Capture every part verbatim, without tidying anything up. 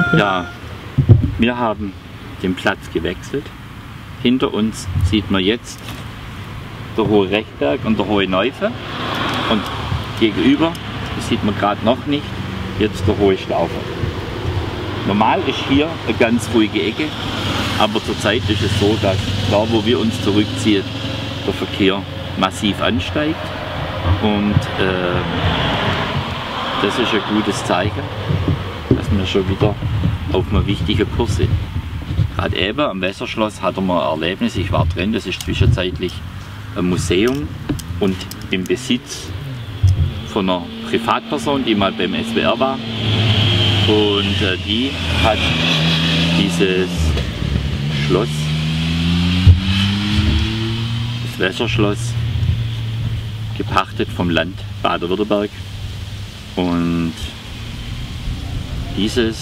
Ja, wir haben den Platz gewechselt. Hinter uns sieht man jetzt der Hohe Rechberg und der Hohe Neufe. Und gegenüber, das sieht man gerade noch nicht, jetzt der Hohe Staufer. Normal ist hier eine ganz ruhige Ecke, aber zurzeit ist es so, dass da, wo wir uns zurückziehen, der Verkehr massiv ansteigt. Und äh, das ist ein gutes Zeichen, dass wir schon wieder auf einem wichtigen Kurs sind. Gerade eben am Wässerschloss hatten wir ein Erlebnis, ich war drin, das ist zwischenzeitlich ein Museum und im Besitz von einer Privatperson, die mal beim S W R war. Und äh, die hat dieses Schloss, das Wässerschloss, gepachtet vom Land Baden-Württemberg. Und dieses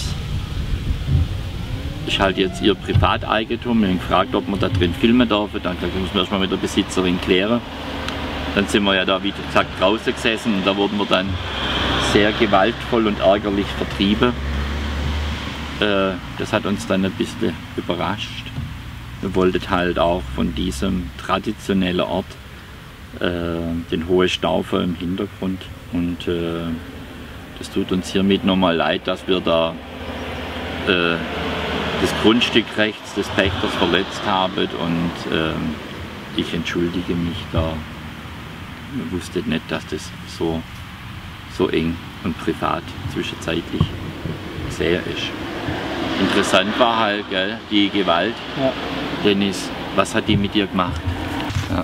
ist halt jetzt ihr Privateigentum. Wir haben gefragt, ob wir da drin filmen dürfen. Dann müssen wir erstmal mit der Besitzerin klären. Dann sind wir ja da, wie gesagt, draußen gesessen und da wurden wir dann sehr gewaltvoll und ärgerlich vertrieben. Äh, das hat uns dann ein bisschen überrascht. Wir wollten halt auch von diesem traditionellen Ort äh, den Hohe Staufer im Hintergrund. Und äh, das tut uns hiermit nochmal leid, dass wir da äh, das Grundstück rechts des Pächters verletzt haben. Und äh, ich entschuldige mich da. Ich wusste nicht, dass das so, so eng und privat zwischenzeitlich sehr ist. Interessant war halt, gell, die Gewalt. Ja. Dennis, was hat die mit dir gemacht? Ja.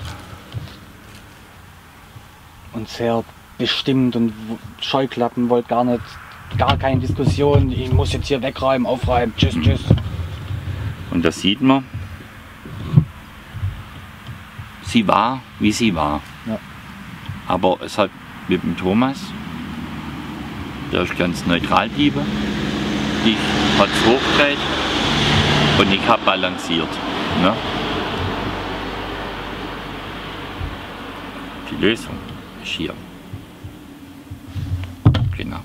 Und sehr bestimmt und Scheuklappen, wollte gar nicht, gar keine Diskussion. Ich muss jetzt hier wegräumen, aufräumen, tschüss, tschüss. Und das sieht man. Sie war, wie sie war. Ja. Aber es hat mit dem Thomas, der ist ganz neutral geblieben. Ich habe es hochgedreht und ich habe balanciert. Ne? Die Lösung ist hier. Genau.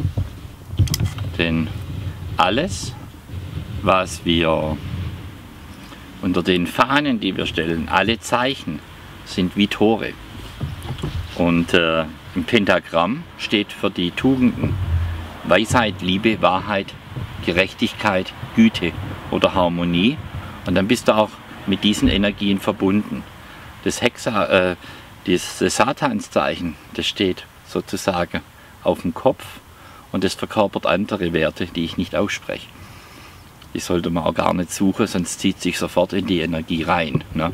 Denn alles, was wir unter den Fahnen, die wir stellen, alle Zeichen sind wie Tore. Und äh, im Pentagramm steht für die Tugenden Weisheit, Liebe, Wahrheit, Gerechtigkeit, Güte oder Harmonie. Und dann bist du auch mit diesen Energien verbunden. Das, Hexa, äh, das, das Satanszeichen, das steht sozusagen auf dem Kopf und das verkörpert andere Werte, die ich nicht ausspreche. Die sollte man auch gar nicht suchen, sonst zieht sich sofort in die Energie rein. Ne?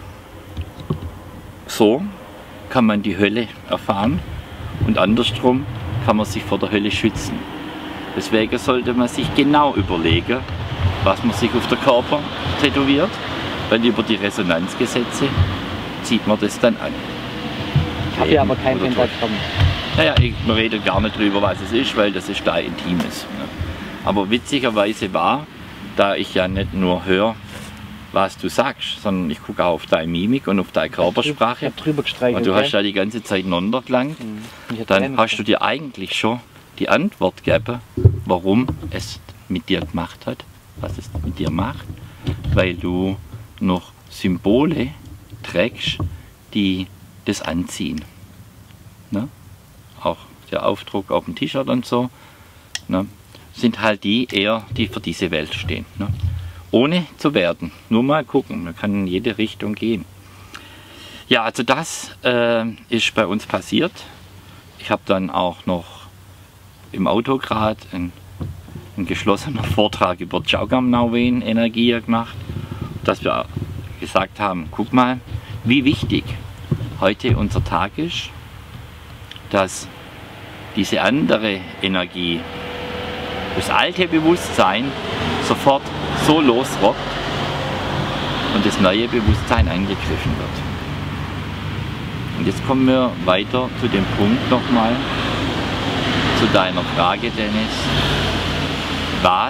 So kann man die Hölle erfahren und andersrum kann man sich vor der Hölle schützen. Deswegen sollte man sich genau überlegen, was man sich auf den Körper tätowiert, weil über die Resonanzgesetze zieht man das dann an. Ich habe ja aber kein Pentagramm. Naja, ich rede gar nicht drüber, was es ist, weil das ist da Intimes. Ne? Aber witzigerweise war, da ich ja nicht nur höre, was du sagst, sondern ich gucke auch auf deine Mimik und auf deine Körpersprache. Ich hab drüber gestreichelt. Und du hast ja die ganze Zeit einander gelangt. Mhm. Dann hast du dir eigentlich schon die Antwort gegeben, warum es mit dir gemacht hat, was es mit dir macht, weil du noch Symbole trägst, die das anziehen. Ne? Auch der Aufdruck auf dem T-Shirt und so, ne? Sind halt die eher, die für diese Welt stehen. Ne? Ohne zu werten. Nur mal gucken, man kann in jede Richtung gehen. Ja, also das äh, ist bei uns passiert. Ich habe dann auch noch im Auto gerade einen, einen geschlossenen Vortrag über Chaugam-Nauwen-Energie gemacht, dass wir gesagt haben, guck mal, wie wichtig heute unser Tag ist, dass diese andere Energie, das alte Bewusstsein sofort so losrockt und das neue Bewusstsein angegriffen wird. Und jetzt kommen wir weiter zu dem Punkt nochmal, zu deiner Frage, Dennis. Was,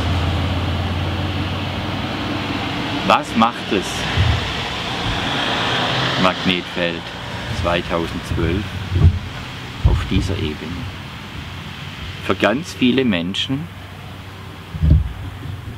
was macht das Magnetfeld zweitausendzwölf auf dieser Ebene? Für ganz viele Menschen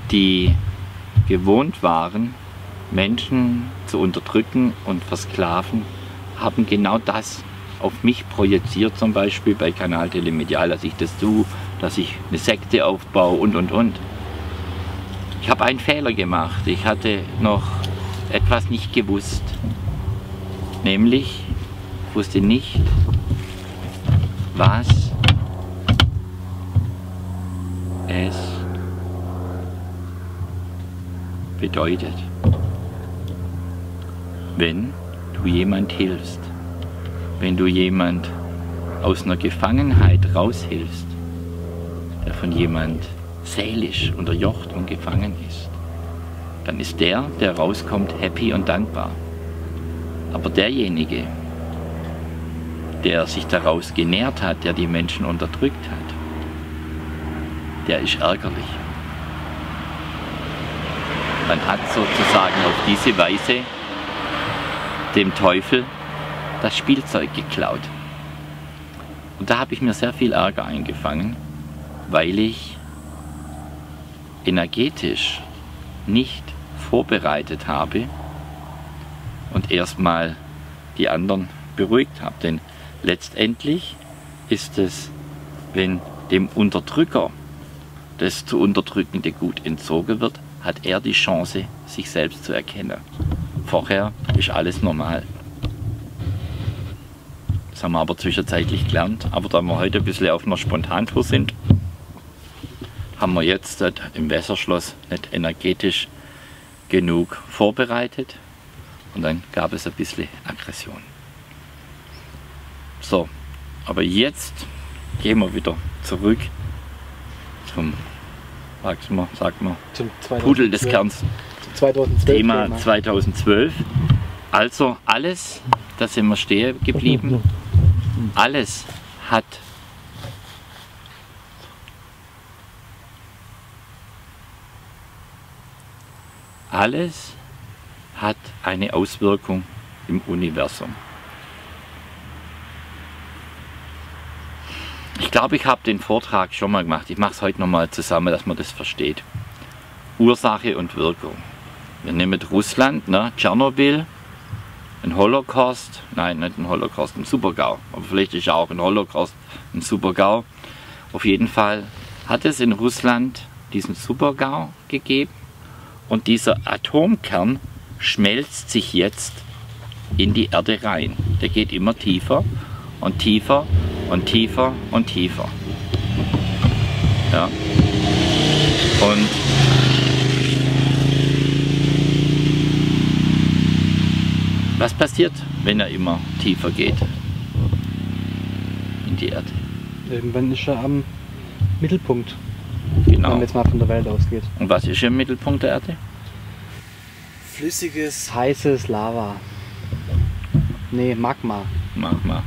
die gewohnt waren, Menschen zu unterdrücken und versklaven, haben genau das auf mich projiziert, zum Beispiel bei Kanal Telemedial, dass ich das tue, dass ich eine Sekte aufbaue und und und. Ich habe einen Fehler gemacht. Ich hatte noch etwas nicht gewusst. Nämlich, ich wusste nicht, was es bedeutet, wenn du jemand hilfst, wenn du jemand aus einer Gefangenheit raushilfst, der von jemand seelisch unterjocht und gefangen ist, dann ist der, der rauskommt, happy und dankbar. Aber derjenige, der sich daraus genährt hat, der die Menschen unterdrückt hat, der ist ärgerlich. Man hat sozusagen auf diese Weise dem Teufel das Spielzeug geklaut. Und da habe ich mir sehr viel Ärger eingefangen, weil ich energetisch nicht vorbereitet habe und erstmal die anderen beruhigt habe. Denn letztendlich ist es, wenn dem Unterdrücker das zu unterdrückende Gut entzogen wird, hat er die Chance, sich selbst zu erkennen. Vorher ist alles normal. Das haben wir aber zwischenzeitlich gelernt. Aber da wir heute ein bisschen auf einer Spontantour sind, haben wir jetzt im Wässerschloss nicht energetisch genug vorbereitet. Und dann gab es ein bisschen Aggression. So, aber jetzt gehen wir wieder zurück zum, sag's mal, sag mal, zum Pudel des Kerns. zweitausendzwölf Thema Thema. zweitausendzwölf. Also alles, da sind wir stehen geblieben, alles hat alles hat eine Auswirkung im Universum. Ich glaube, ich habe den Vortrag schon mal gemacht. Ich mache es heute nochmal zusammen, dass man das versteht. Ursache und Wirkung. Wir nehmen Russland, ne, Tschernobyl, ein Holocaust, nein, nicht ein Holocaust, ein Super-GAU, aber vielleicht ist ja auch ein Holocaust ein Super-GAU. Auf jeden Fall hat es in Russland diesen Super-GAU gegeben und dieser Atomkern schmelzt sich jetzt in die Erde rein. Der geht immer tiefer und tiefer und tiefer und tiefer. Ja. Und was passiert, wenn er immer tiefer geht in die Erde? Irgendwann ist er am Mittelpunkt, Genau. wenn man jetzt mal von der Welt ausgeht. Und was ist im Mittelpunkt der Erde? Flüssiges, heißes Lava. Nee, Magma. Magma.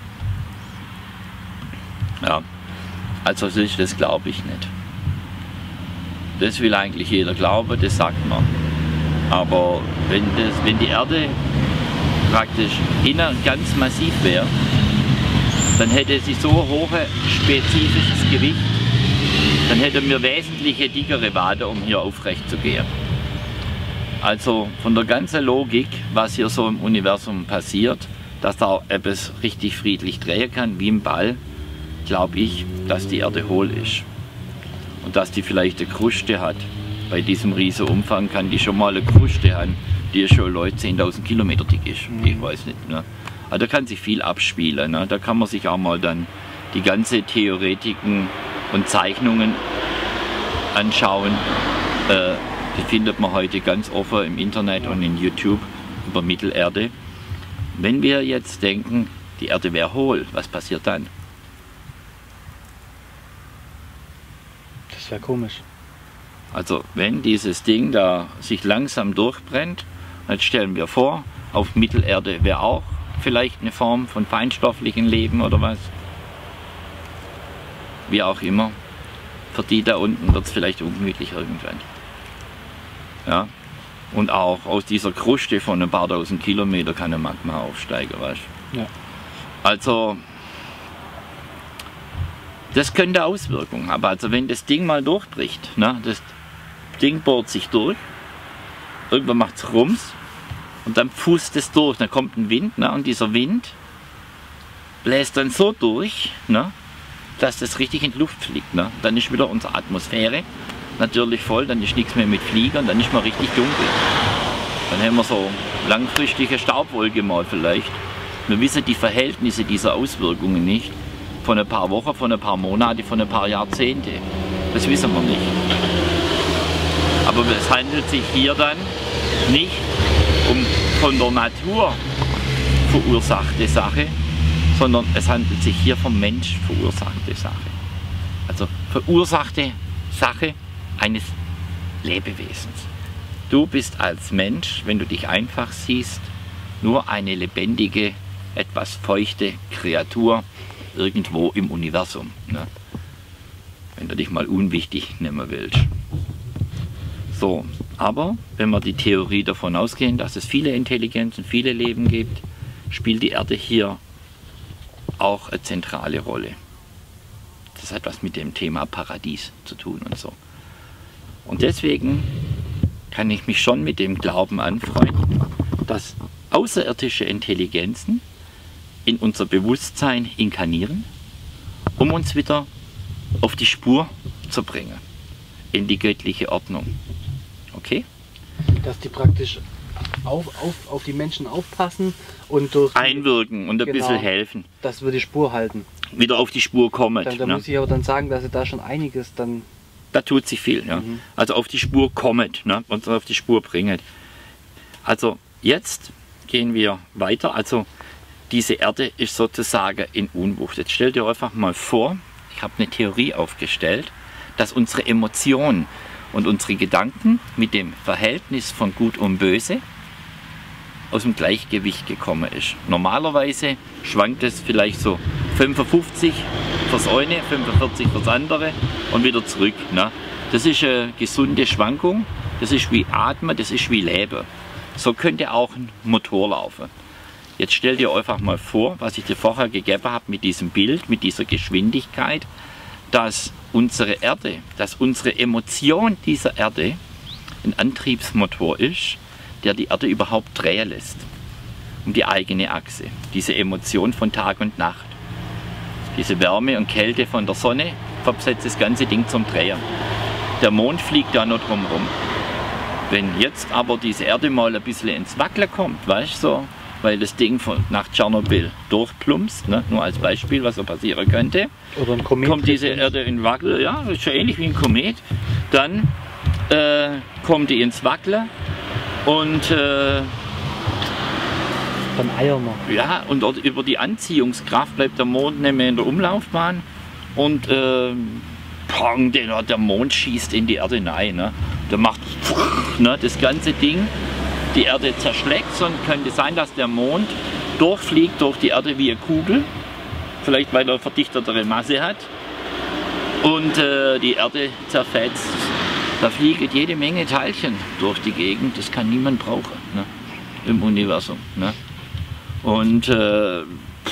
Ja, also das, das glaube ich nicht. Das will eigentlich jeder glauben, das sagt man. Aber wenn, das, wenn die Erde praktisch innen ganz massiv wäre, dann hätte sie so hohe spezifisches Gewicht, dann hätten wir wesentliche dickere Wade, um hier aufrecht zu gehen. Also von der ganzen Logik, was hier so im Universum passiert, dass da etwas richtig friedlich drehen kann, wie im Ball, glaube ich, dass die Erde hohl ist. Und dass die vielleicht eine Kruste hat. Bei diesem riesen Umfang kann die schon mal eine Kruste haben, die schon Leute zehntausend Kilometer dick ist. Mhm. Ich weiß nicht. Ne? Aber da kann sich viel abspielen. Ne? Da kann man sich auch mal dann die ganze Theoretiken und Zeichnungen anschauen. Äh, die findet man heute ganz offen im Internet und in YouTube über Mittelerde. Wenn wir jetzt denken, die Erde wäre hohl, was passiert dann? Das wäre komisch. Also wenn dieses Ding da sich langsam durchbrennt, jetzt stellen wir vor, auf Mittelerde wäre auch vielleicht eine Form von feinstofflichem Leben oder was. Wie auch immer. Für die da unten wird es vielleicht ungemütlich irgendwann. Ja. Und auch aus dieser Kruste von ein paar tausend Kilometer kann ein Magma aufsteigen, weißt du? Ja. Also das könnte Auswirkungen haben. Also wenn das Ding mal durchbricht, ne, das Ding bohrt sich durch, irgendwann macht es Rums und dann pfust es durch, dann kommt ein Wind, ne? Und dieser Wind bläst dann so durch, ne? Dass das richtig in die Luft fliegt. Ne? Dann ist wieder unsere Atmosphäre natürlich voll, dann ist nichts mehr mit Fliegern, dann ist man richtig dunkel. Dann haben wir so langfristige Staubwolke mal vielleicht. Wir wissen die Verhältnisse dieser Auswirkungen nicht. Von ein paar Wochen, von ein paar Monaten, von ein paar Jahrzehnte. Das wissen wir nicht. Aber es handelt sich hier dann nicht um von der Natur verursachte Sache, sondern es handelt sich hier vom Mensch verursachte Sache. Also verursachte Sache eines Lebewesens. Du bist als Mensch, wenn du dich einfach siehst, nur eine lebendige, etwas feuchte Kreatur irgendwo im Universum. Ne? Wenn du dich mal unwichtig nehmen willst. So, aber wenn wir die Theorie davon ausgehen, dass es viele Intelligenzen, viele Leben gibt, spielt die Erde hier auch eine zentrale Rolle. Das hat was mit dem Thema Paradies zu tun und so. Und deswegen kann ich mich schon mit dem Glauben anfreunden, dass außerirdische Intelligenzen in unser Bewusstsein inkarnieren, um uns wieder auf die Spur zu bringen, in die göttliche Ordnung. Okay? Dass die praktisch auf, auf, auf die Menschen aufpassen und durch einwirken und ein genau, bisschen helfen. Dass wir die Spur halten. Wieder auf die Spur kommen. Da, da ne? muss ich aber dann sagen, dass sie da schon einiges dann... Da tut sich viel. Ja. Mhm. Also auf die Spur kommt, ne? Und auf die Spur bringt. Also jetzt gehen wir weiter. Also diese Erde ist sozusagen in Unwucht. Jetzt stell dir einfach mal vor, ich habe eine Theorie aufgestellt, dass unsere Emotionen und unsere Gedanken mit dem Verhältnis von Gut und Böse aus dem Gleichgewicht gekommen ist. Normalerweise schwankt es vielleicht so fünfundfünfzig fürs eine, fünfundvierzig fürs andere und wieder zurück. Ne? Das ist eine gesunde Schwankung, das ist wie Atmen, das ist wie Leben. So könnte auch ein Motor laufen. Jetzt stell dir einfach mal vor, was ich dir vorher gegeben habe mit diesem Bild, mit dieser Geschwindigkeit, dass unsere Erde, dass unsere Emotion dieser Erde ein Antriebsmotor ist, der die Erde überhaupt drehen lässt, um die eigene Achse. Diese Emotion von Tag und Nacht. Diese Wärme und Kälte von der Sonne versetzt das ganze Ding zum Drehen. Der Mond fliegt ja noch drumherum. Wenn jetzt aber diese Erde mal ein bisschen ins Wackeln kommt, weißt du, so, weil das Ding von, nach Tschernobyl durchplumpst, ne, nur als Beispiel, was so passieren könnte, oder ein Komet kommt diese Erde in Wackel, ja, das ist ja ähnlich wie ein Komet, dann äh, kommt die ins Wackeln und äh, dann eiern wir. Ja, und dort über die Anziehungskraft bleibt der Mond nicht mehr in der Umlaufbahn und äh, pong, der, der Mond schießt in die Erde rein. Ne? Der macht ne, das ganze Ding, die Erde zerschlägt, sondern könnte sein, dass der Mond durchfliegt durch die Erde wie eine Kugel, vielleicht weil er verdichtetere Masse hat und äh, die Erde zerfetzt. Da fliegen jede Menge Teilchen durch die Gegend, das kann niemand brauchen, ne? Im Universum. Ne? Und äh,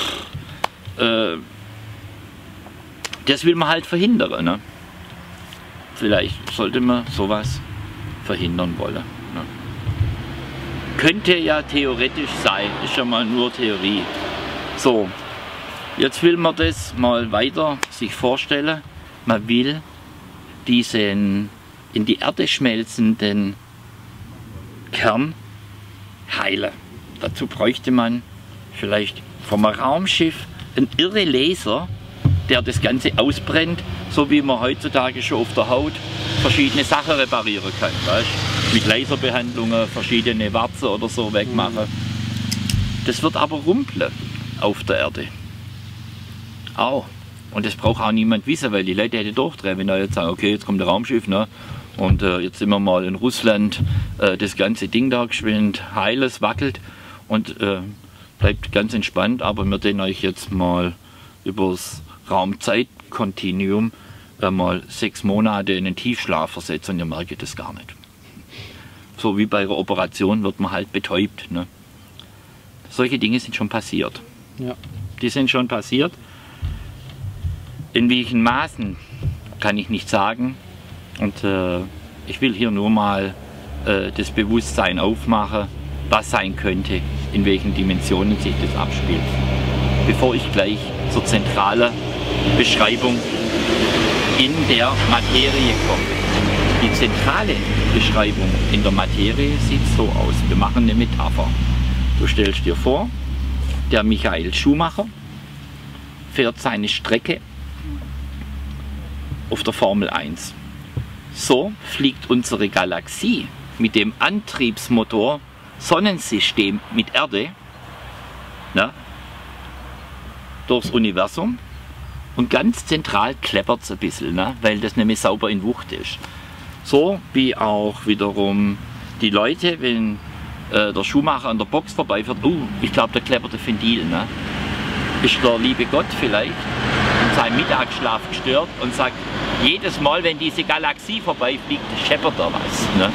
äh, das will man halt verhindern. Ne? Vielleicht sollte man sowas verhindern wollen. Ne? Könnte ja theoretisch sein, ist ja mal nur Theorie. So, jetzt will man das mal weiter sich vorstellen. Man will diesen in die Erde schmelzenden Kern heilen. Dazu bräuchte man vielleicht vom Raumschiff einen irre Laser, der das Ganze ausbrennt, so wie man heutzutage schon auf der Haut verschiedene Sachen reparieren kann. Weißt? Mit Laserbehandlungen verschiedene Warzen oder so wegmachen. Das wird aber rumpeln auf der Erde. Auch. Und das braucht auch niemand wissen, weil die Leute hätten durchdrehen, wenn da jetzt sagen, okay, jetzt kommt der Raumschiff, ne? Und äh, jetzt sind wir mal in Russland, äh, das ganze Ding da geschwind heil, es wackelt und äh, bleibt ganz entspannt, aber wir den euch jetzt mal übers Raumzeitkontinuum äh, mal sechs Monate in den Tiefschlaf versetzen und ihr merkt das gar nicht. So wie bei einer Operation wird man halt betäubt. Ne? Solche Dinge sind schon passiert. Ja. Die sind schon passiert. In welchen Maßen kann ich nicht sagen. Und äh, ich will hier nur mal äh, das Bewusstsein aufmachen, was sein könnte, in welchen Dimensionen sich das abspielt. Bevor ich gleich zur zentralen Beschreibung in der Materie komme. Die zentrale Beschreibung in der Materie sieht so aus. Wir machen eine Metapher. Du stellst dir vor, der Michael Schumacher fährt seine Strecke auf der Formel eins. So fliegt unsere Galaxie mit dem Antriebsmotor Sonnensystem mit Erde, na, durchs Universum, und ganz zentral kleppert es ein bisschen, ne, weil das nämlich sauber in Wucht ist. So wie auch wiederum die Leute, wenn äh, der Schuhmacher an der Box vorbeifährt, oh, ich glaube, da kleppert der Ventil. Ne? Ist der liebe Gott vielleicht in seinem Mittagsschlaf gestört und sagt, jedes Mal, wenn diese Galaxie vorbeifliegt, scheppert da was. Ne?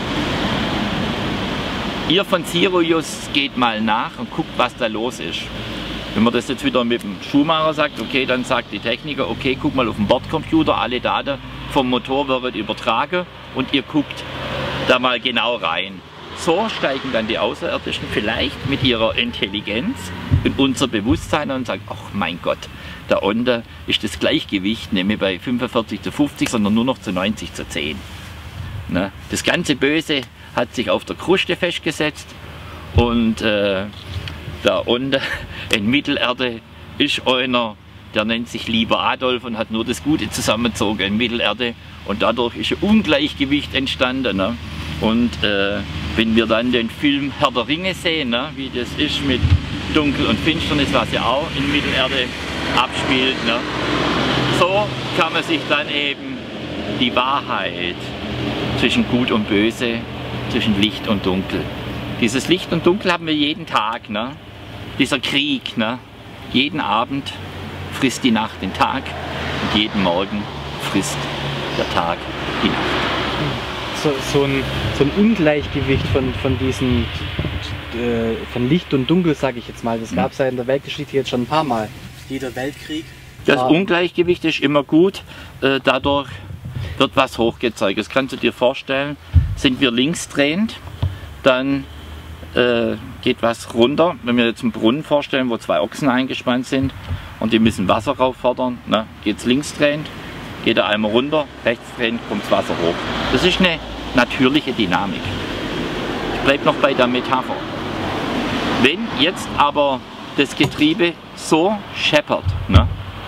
Ihr von Sirius geht mal nach und guckt, was da los ist. Wenn man das jetzt wieder mit dem Schuhmacher sagt, okay, dann sagt die Techniker, okay, guck mal auf dem Bordcomputer, alle Daten vom Motor werden übertragen und ihr guckt da mal genau rein. So steigen dann die Außerirdischen vielleicht mit ihrer Intelligenz in unser Bewusstsein und sagen, ach mein Gott, da unten ist das Gleichgewicht nicht mehr bei fünfundvierzig zu fünfzig, sondern nur noch zu neunzig zu zehn. Ne? Das ganze Böse hat sich auf der Kruste festgesetzt und äh, da unten in Mittelerde ist einer, der nennt sich lieber Adolf und hat nur das Gute zusammengezogen in Mittelerde und dadurch ist ein Ungleichgewicht entstanden. Ne? Und äh, wenn wir dann den Film Herr der Ringe sehen, ne? Wie das ist mit Dunkel und Finsternis, was ja auch in Mittelerde abspielt, ne? So kann man sich dann eben die Wahrheit zwischen Gut und Böse, zwischen Licht und Dunkel. Dieses Licht und Dunkel haben wir jeden Tag, ne? Dieser Krieg, ne? Jeden Abend frisst die Nacht den Tag und jeden Morgen frisst der Tag die Nacht. So, so, ein, so ein Ungleichgewicht von, von diesen äh, von Licht und Dunkel, sage ich jetzt mal, das gab es ja in der Weltgeschichte jetzt schon ein paar Mal. Jeder Weltkrieg. Das Ungleichgewicht ist immer gut, äh, dadurch wird was hochgezeigt. Das kannst du dir vorstellen, sind wir linksdrehend, dann äh, geht was runter. Wenn wir jetzt einen Brunnen vorstellen, wo zwei Ochsen eingespannt sind und die müssen Wasser rauffordern, ne, geht es linksdrehend, geht er einmal runter, rechtsdrehend kommt das Wasser hoch. Das ist eine natürliche Dynamik. Ich bleibe noch bei der Metapher. Wenn jetzt aber das Getriebe so scheppert, ne,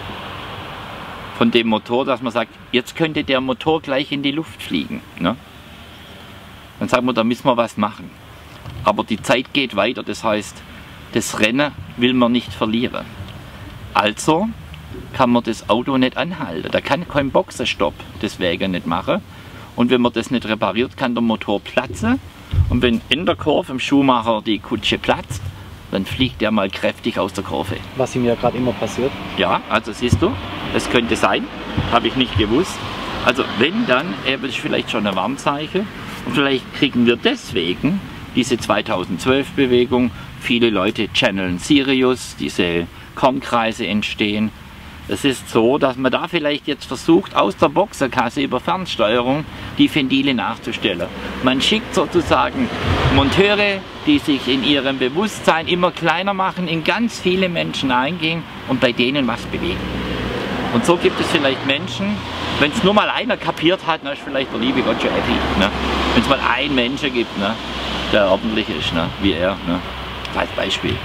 von dem Motor, dass man sagt, jetzt könnte der Motor gleich in die Luft fliegen, ne, dann sagen wir, da müssen wir was machen. Aber die Zeit geht weiter, das heißt, das Rennen will man nicht verlieren. Also kann man das Auto nicht anhalten. Da kann kein Boxenstopp deswegen nicht machen. Und wenn man das nicht repariert, kann der Motor platzen. Und wenn in der Kurve im Schuhmacher die Kutsche platzt, dann fliegt der mal kräftig aus der Kurve. Was ihm ja gerade immer passiert. Ja, also siehst du, das könnte sein, habe ich nicht gewusst. Also wenn, dann äh, ist vielleicht schon ein Warnzeichen. Und vielleicht kriegen wir deswegen diese zweitausendzwölf Bewegung. Viele Leute channeln Sirius, diese Kornkreise entstehen. Es ist so, dass man da vielleicht jetzt versucht, aus der Boxerkasse über Fernsteuerung die Ventile nachzustellen. Man schickt sozusagen Monteure, die sich in ihrem Bewusstsein immer kleiner machen, in ganz viele Menschen eingehen und bei denen was bewegen. Und so gibt es vielleicht Menschen, wenn es nur mal einer kapiert hat, dann ist vielleicht der liebe Gott schon happy. Ne? Wenn es mal einen Menschen gibt, ne, der ordentlich ist, ne, wie er, ne, als Beispiel.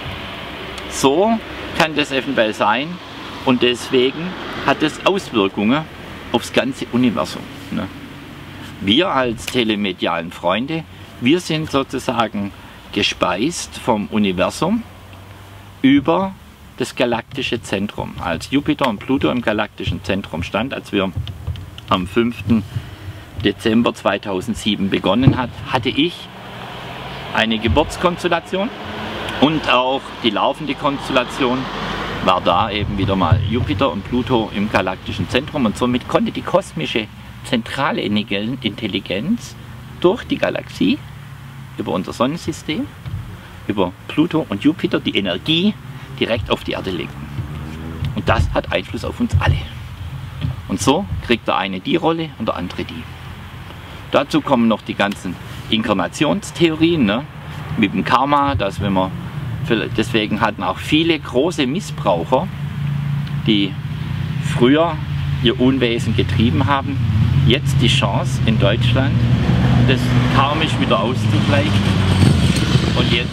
So kann das eventuell sein. Und deswegen hat es Auswirkungen aufs ganze Universum. Ne? Wir als telemedialen Freunde, wir sind sozusagen gespeist vom Universum über das galaktische Zentrum. Als Jupiter und Pluto im galaktischen Zentrum stand, als wir am fünften Dezember zweitausendsieben begonnen hat, hatte ich eine Geburtskonstellation und auch die laufende Konstellation war da eben wieder mal Jupiter und Pluto im galaktischen Zentrum und somit konnte die kosmische zentrale Intelligenz durch die Galaxie, über unser Sonnensystem, über Pluto und Jupiter die Energie direkt auf die Erde legen. Und das hat Einfluss auf uns alle. Und so kriegt der eine die Rolle und der andere die. Dazu kommen noch die ganzen Inkarnationstheorien, ne? Mit dem Karma, dass wenn man, deswegen hatten auch viele große Missbraucher, die früher ihr Unwesen getrieben haben, jetzt die Chance in Deutschland, das karmisch wieder auszugleichen und jetzt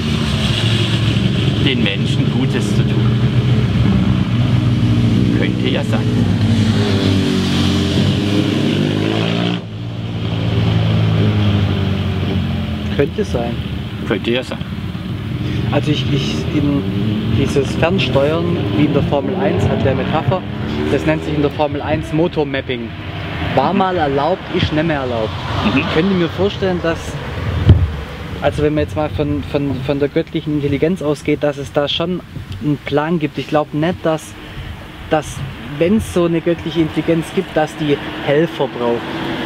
den Menschen Gutes zu tun. Könnte ja sein. Könnte sein. Könnte ja sein. Also ich, ich in dieses Fernsteuern, wie in der Formel eins, hat der Metapher, das nennt sich in der Formel eins Motormapping. War mal erlaubt, ist nicht mehr erlaubt. Mhm. Ich könnte mir vorstellen, dass, also wenn man jetzt mal von, von, von der göttlichen Intelligenz ausgeht, dass es da schon einen Plan gibt. Ich glaube nicht, dass, dass wenn es so eine göttliche Intelligenz gibt, dass die Helfer braucht.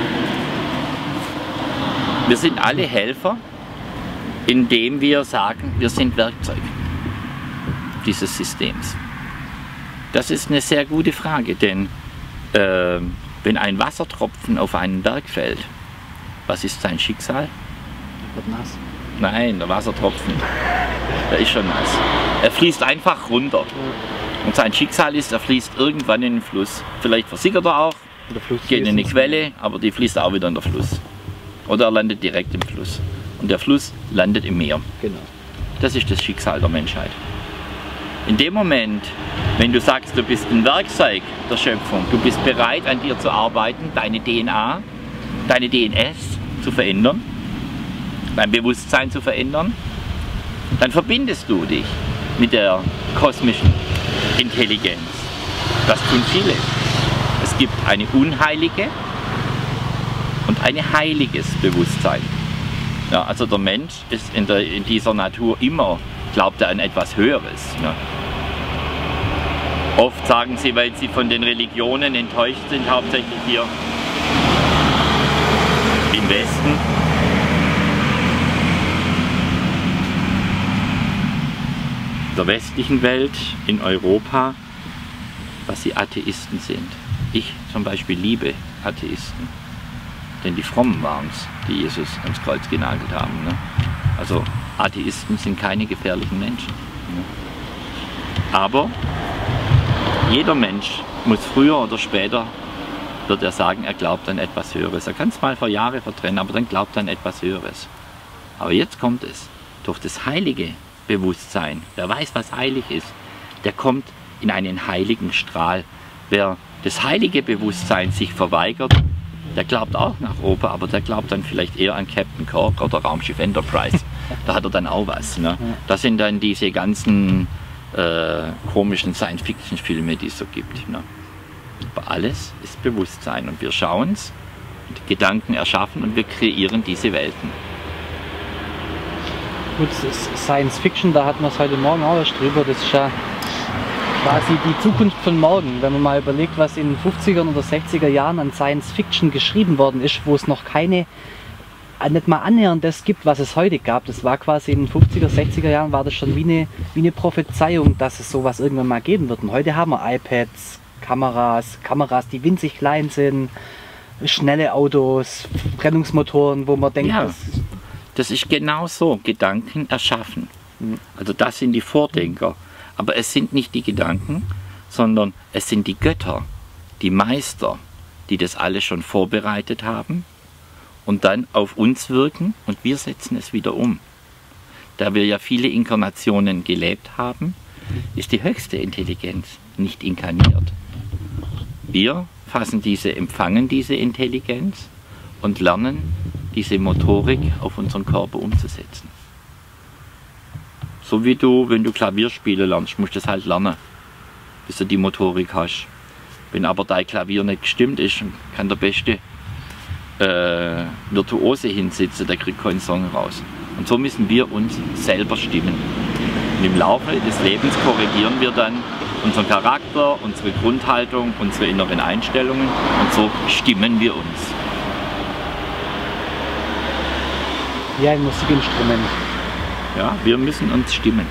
Wir sind alle Helfer, indem wir sagen, wir sind Werkzeug dieses Systems. Das ist eine sehr gute Frage, denn äh, wenn ein Wassertropfen auf einen Berg fällt, was ist sein Schicksal? Wird nass. Nein, der Wassertropfen, der ist schon nass. Er fließt einfach runter. Ja. Und sein Schicksal ist, er fließt irgendwann in den Fluss. Vielleicht versickert er auch, geht in eine Quelle, aber die fließt auch wieder in den Fluss. Oder er landet direkt im Fluss. Und der Fluss landet im Meer. Genau. Das ist das Schicksal der Menschheit. In dem Moment, wenn du sagst, du bist ein Werkzeug der Schöpfung, du bist bereit, an dir zu arbeiten, deine D N A, deine D N S zu verändern, dein Bewusstsein zu verändern, dann verbindest du dich mit der kosmischen Intelligenz. Das tun viele. Es gibt eine unheilige und ein heiliges Bewusstsein. Ja, also der Mensch ist in, der, in dieser Natur immer, glaubt er an etwas Höheres. Ja. Oft sagen sie, weil sie von den Religionen enttäuscht sind, hauptsächlich hier im Westen, der westlichen Welt, in Europa, dass sie Atheisten sind. Ich zum Beispiel liebe Atheisten. Denn die Frommen waren es, die Jesus ans Kreuz genagelt haben. Ne? Also Atheisten sind keine gefährlichen Menschen. Ne? Aber jeder Mensch muss früher oder später, wird er sagen, er glaubt an etwas Höheres. Er kann es mal vor Jahre vertrennen, aber dann glaubt er an etwas Höheres. Aber jetzt kommt es, durch das heilige Bewusstsein, wer weiß, was heilig ist, der kommt in einen heiligen Strahl. Wer das heilige Bewusstsein sich verweigert, der glaubt auch nach Opa, aber der glaubt dann vielleicht eher an Captain Kirk oder Raumschiff Enterprise. Da hat er dann auch was. Ne? Das sind dann diese ganzen äh, komischen Science-Fiction-Filme, die es so gibt. Ne? Aber alles ist Bewusstsein und wir schauen es, Gedanken erschaffen und wir kreieren diese Welten. Gut, Science-Fiction, da hatten wir es heute Morgen auch erst drüber, das ist ja quasi die Zukunft von morgen, wenn man mal überlegt, was in den fünfziger oder sechziger Jahren an Science Fiction geschrieben worden ist, wo es noch keine, nicht mal annähernd das gibt, was es heute gab. Das war quasi in den fünfziger, sechziger Jahren war das schon wie eine, wie eine Prophezeiung, dass es sowas irgendwann mal geben wird. Und heute haben wir iPads, Kameras, Kameras, die winzig klein sind, schnelle Autos, Verbrennungsmotoren, wo man denkt, ja, das, das ist genau so, Gedanken erschaffen. Also das sind die Vordenker. Aber es sind nicht die Gedanken, sondern es sind die Götter, die Meister, die das alles schon vorbereitet haben und dann auf uns wirken und wir setzen es wieder um. Da wir ja viele Inkarnationen gelebt haben, ist die höchste Intelligenz nicht inkarniert. Wir fassen diese, empfangen diese Intelligenz und lernen diese Motorik auf unseren Körper umzusetzen. So wie du, wenn du Klavierspielen lernst, musst du das halt lernen, bis du die Motorik hast. Wenn aber dein Klavier nicht gestimmt ist, kann der beste äh, Virtuose hinsitzen, der kriegt keinen Song raus. Und so müssen wir uns selber stimmen. Und im Laufe des Lebens korrigieren wir dann unseren Charakter, unsere Grundhaltung, unsere inneren Einstellungen und so stimmen wir uns. Wie ein Musikinstrument. Ja, wir müssen uns stimmen.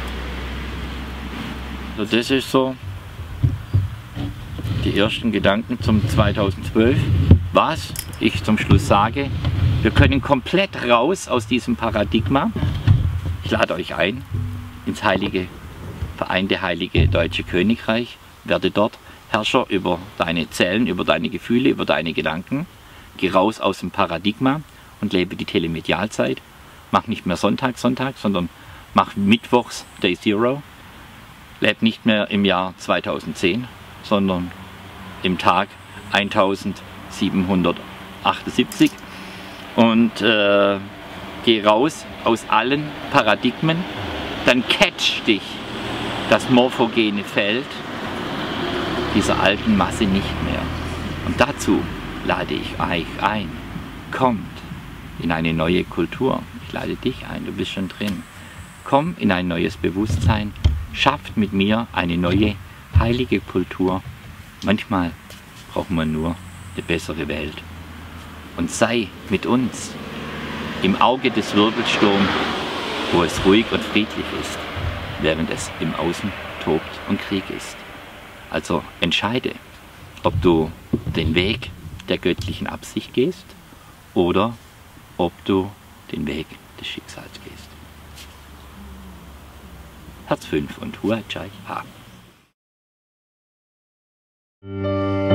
Also das ist so die ersten Gedanken zum zweitausendzwölf. Was ich zum Schluss sage, wir können komplett raus aus diesem Paradigma. Ich lade euch ein ins heilige, vereinte heilige Deutsche Königreich, werde dort Herrscher über deine Zellen, über deine Gefühle, über deine Gedanken. Geh raus aus dem Paradigma und lebe die Telemedialzeit. Mach nicht mehr Sonntag, Sonntag, sondern mach mittwochs Day Zero. Leb nicht mehr im Jahr zweitausendzehn, sondern im Tag eintausendsiebenhundertachtundsiebzig. Und äh, geh raus aus allen Paradigmen. Dann catch dich das morphogene Feld dieser alten Masse nicht mehr. Und dazu lade ich euch ein. Kommt in eine neue Kultur. Ich lade dich ein, du bist schon drin. Komm in ein neues Bewusstsein. Schafft mit mir eine neue heilige Kultur. Manchmal braucht man nur eine bessere Welt. Und sei mit uns im Auge des Wirbelsturms, wo es ruhig und friedlich ist, während es im Außen tobt und Krieg ist. Also entscheide, ob du den Weg der göttlichen Absicht gehst oder ob du den Weg des Schicksals gehst. Herz fünf und Hua Chai Ha.